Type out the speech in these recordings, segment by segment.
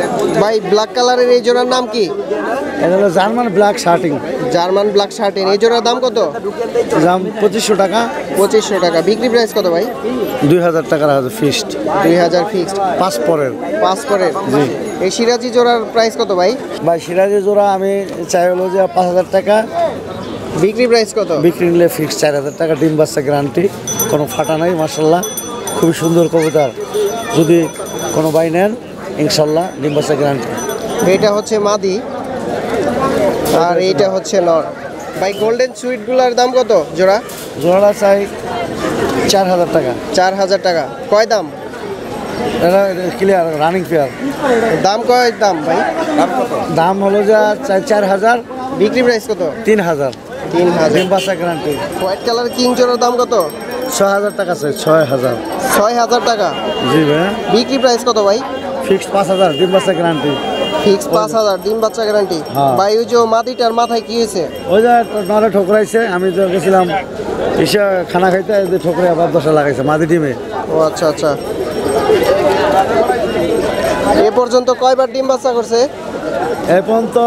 ভাই ব্ল্যাক কালারের এই জোড়ার নাম কি? এটা হলো German black shirting. German black শার্টের এই জোড়ার দাম কত? দাম 2500 টাকা। 2500 টাকা। বিক্রি প্রাইস কত ভাই? 2000 টাকা আছে ফিক্সড। 2000 ফিক্সড। 5 পরের। 5 পরের। জি। এই সিরাজি জোড়ার প্রাইস কত ভাই? ভাই সিরাজি জোড়া আমি চাই হলো যে 5000 টাকা। বিক্রি প্রাইস কত? বিক্রি নিলে ফিক্সড 4000 টাকা। ডিম বাচ্চা গ্যারান্টি, কোনো ফাটা নাই মাশাআল্লাহ। খুবই সুন্দর কবুতর, যদি কোনো ভাই নেন ইনশাল্লাহ ডিম বাচ্চা গ্যারান্টি। এটা হচ্ছে মাদি আর এইটা হচ্ছে নর। ভাই গোল্ডেন সুইটগুলোর দাম কত জোড়া? জোড়াটা চাই 4000 টাকা। 4000 টাকা। কয় দাম? এটা ক্লিয়ার রানিং পেয়ার। দাম কয় দাম ভাই? দাম হলো যে 4000। বিক্রি প্রাইস কত? 3000। 3000। ডিম বাচ্চা গ্যারান্টি। হোয়াইট কালার কিং জোড়ার দাম কত? 6000 টাকা আছে। 6000। 6000 টাকা। জি ভাই। বিক্রি প্রাইস কত ভাই? ফিক্সড 5000। ডিম বাচ্চা গ্যারান্টি। ফিক্স 5000 ডিম বাচ্চা গ্যারান্টি। হ্যাঁ। ভাই ওই যে মাদিটার মাথায় কি হয়েছে? ওই যে নরে ঠোকরাইছে, আমি তো গেছিলাম এসে খানা খাইতে, ঠোকরে আবার 10 লাগাইছে মাদি ডিমে। ও আচ্ছা আচ্ছা। এ পর্যন্ত কয়বার ডিম বাচ্চা করছে? এখন তো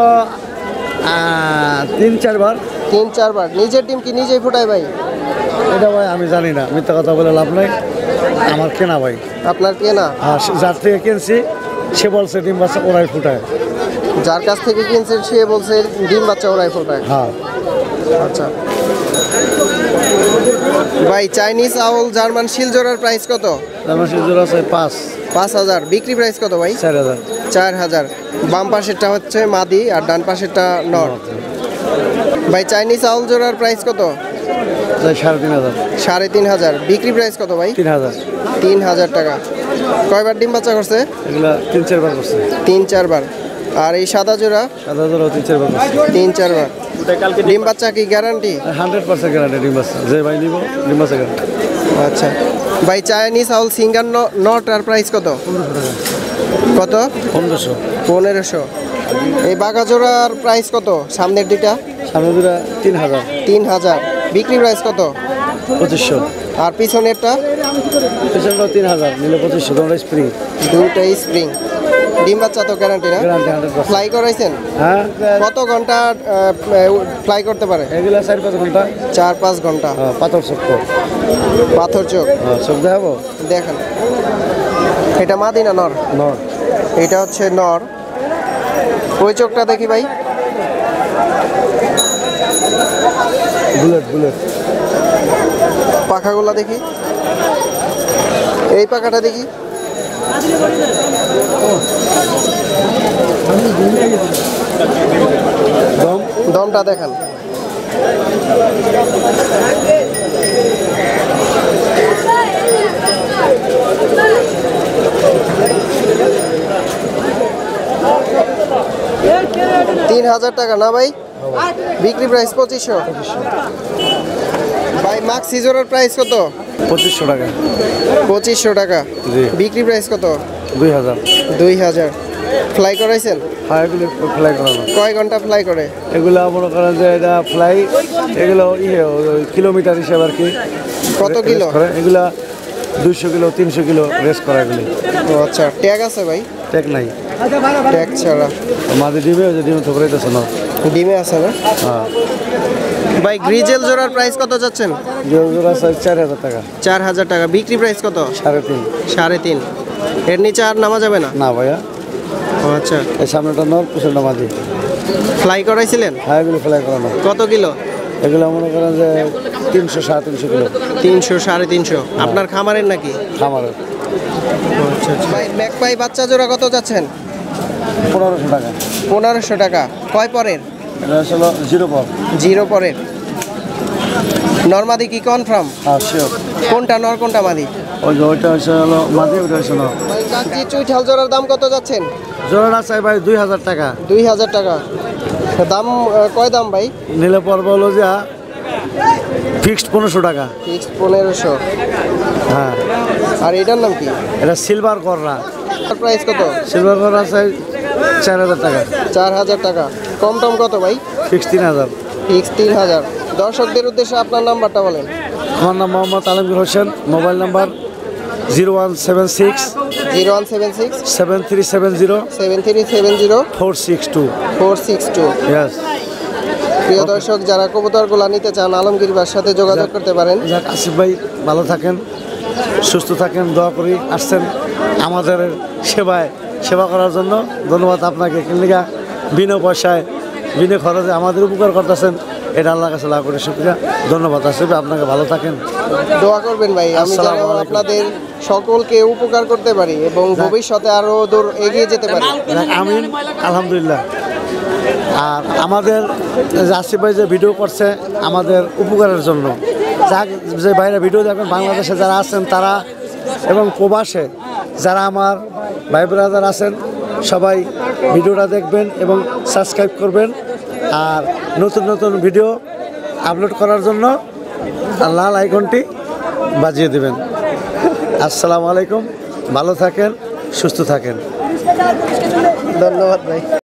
3-4 বার। 3-4 বার। নিজের ডিম কি নিজেই ফোটায় ভাই? এটা ভাই আমি জানি না, মিথ্যা কথা বলে লাভ নাই। আমার কেনা ভাই। আপনার কেনা? হ্যাঁ, যার থেকে কিনছি সে বলছে ডিম বাচ্চা ওরাই ফুটায়। যার কাছ থেকে কিনছেন সে বলছে ডিম বাচ্চা ওরাই ফোটায়। হ্যাঁ। আচ্ছা ভাই চাইনিজ আউল জার্মান শিল জোড়ার প্রাইস কত? জার্মান শিল জোড়া আছে 5000। বিক্রি প্রাইস কত ভাই? 4000। 4000। বাম পাশেরটা হচ্ছে মাদি আর ডান পাশেরটা নর। ভাই চাইনিজ আউল জোড়ার প্রাইস কত? 3500। 3500। বিক্রি প্রাইস কত ভাই? 3000। 3000 টাকা। কয়বার ডিম বাচ্চা করছে? এগুলা 3-4 বার করছে। 3-4 বার। আর এই সাদা জোড়া? সাদা জোড়া 3-4 বার করছে। 3-4 বার। ডিম বাচ্চা কি গ্যারান্টি? 100% গ্যারান্টি ডিম বাচ্চা। যে ভাই নিব ডিম বাচ্চা গ্যারান্টি। আচ্ছা ভাই চাইনিজ আউল সিঙ্গার নটার প্রাইস কত? 1500 টাকা। কত? 1500। 1500। এই বাঘা জোড়ার প্রাইস কত? সামনের দুইটা? সামনে দুটা 3000। 3000। বিক্রি প্রাইস কত? 2500। আর পিছনেরটা? পেছনটা 3000, নিলে 2500। তোমরা স্প্রিং। দুইটাই স্প্রিং। ডিম বাচ্চা তো গ্যারান্টি না? গ্যারান্টি 100%। ফ্লাই করাইছেন? হ্যাঁ। কত ঘন্টা ফ্লাই করতে পারে? এগুলা 4-5 ঘন্টা। 4-5 ঘন্টা। হ্যাঁ, পাথর চক্র। পাথর চোখ। হ্যাঁ, চোখ দেখাবো। দেখেন এটা মাদি না নর? নর। এটা হচ্ছে নর। ওই চোখটা দেখি ভাই। Bullet bullet. পাখাগুলা দেখি। এই পাখাটা দেখি। দমটা দেখান। $3000 টাকা না ভাই? বিক্রি প্রাইস 2500। ভাই মাক্স সিজরের প্রাইস কত? 2500 টাকা। 2500 টাকা। জি। বিক্রি প্রাইস কত? 2000। 2000। ফ্লাই করাইছেন? হ্যাঁ, এগুলো ফ্লাই করানো। কয় ঘন্টা ফ্লাই করে? এগুলো মনে করেন যে এটা ফ্লাই, এগুলো কিলোমিটার হিসাবে আর কি। কত কিলো? এগুলা 200 কিলো 300 কিলো রেস করা এগুলি। ও আচ্ছা। ট্যাগ আছে ভাই? ট্যাগ নাই। ট্যাগ ছাড়া। মাঝে ডিমে ওই যে ডিমে ঠোকরাইতেছে না। ডিমে আছে না? হ্যাঁ। ভাই গ্রিজেল জোড়ার প্রাইস কত যাচ্ছেন? জোড়া 4000 টাকা। 4000 টাকা। বিক্রি প্রাইস কত? 3.5। 3.5। এর নিচে আর নামা যাবে না? না ভাইয়া। ও আচ্ছা। এই সামনেটা নর, পিছনটা মাঝি। ফ্লাই করাইছিলেন? হ্যাঁ, এগুলো ফ্লাই করানো। কত কিলো? এগুলো মনে করেন যে 300-350 কিলো। 300-350। আপনার খামারের নাকি? খামারের। আচ্ছা আচ্ছা। ভাই ম্যাকপাই বাচ্চা জোড়া কত যাচ্ছেন? 1500 টাকা। 1500 টাকা। কয় পরের? এটা আসলে 0 পর। 0 পরের। নরমাদি কি কনফার্ম? হ্যাঁ, শিওর। কোনটা নর কোনটা মাদি? ওই যে ওইটা হচ্ছে হলো মাঝি, ওইটা হচ্ছে নর। ভাই কাঞ্চি চুইঠাল জোড়ার দাম কত যাচ্ছেন? জোড়াটা চাই ভাই 2000 টাকা। 2000 টাকা। দাম কয় দাম ভাই? নিলে পর্ব হলো যে ফিক্সড 1500 টাকা। ফিক্সড 1500। হ্যাঁ। আর এটার নাম কি? এটা সিলভার কররা। প্রাইস কত? সিলভার কররা চাই 4000 টাকা। 4000 টাকা। কম টম কত ভাই? ফিক্সড 3000। ফিক্সড 3000। দর্শকদের উদ্দেশ্যে আপনার নাম্বারটা বলেন। আমার নাম Mohammad Alamgir Hossain. Mobile number 0176 0176 7370 7370 462 462। Yes. প্রিয় দর্শক, যারা কবুতরগুলো নিতে চান আলমগীর ভাইয়ের সাথে যোগাযোগ করতে পারেন। যাক, আসিফ ভাই ভালো থাকেন, সুস্থ থাকেন, দোয়া করি। আসছেন আমাদের সেবা করার জন্য, ধন্যবাদ আপনাকে। কিনলিগা বিনা পয়সায় বিনা খরচে আমাদের উপকার করতেছেন, এটা আল্লাহর কাছে লাভ করে শুকরিয়া, ধন্যবাদ। আসিফ ভাই, আপনাকে ভালো থাকেন, দোয়া করবেন ভাই, আমি যেন আসসালামু আলাইকুম। আপনাদের সকলকে উপকার করতে পারি এবং ভবিষ্যতে আরো দূর এগিয়ে যেতে পারি। যাক, আমিন, আলহামদুলিল্লাহ। আর আমাদের যে আসিফ ভাই যে ভিডিও করছে আমাদের উপকারের জন্য, যাক যে বাইরে ভিডিও দেখেন, বাংলাদেশে যারা আছেন তারা এবং প্রবাসে যারা আমার ভাই ব্রাদার আছেন, সবাই ভিডিওটা দেখবেন এবং সাবস্ক্রাইব করবেন। আর নতুন নতুন ভিডিও আপলোড করার জন্য লাল আইকনটি বাজিয়ে দেবেন। আসসালামু আলাইকুম, ভালো থাকেন, সুস্থ থাকেন। ধন্যবাদ ভাই।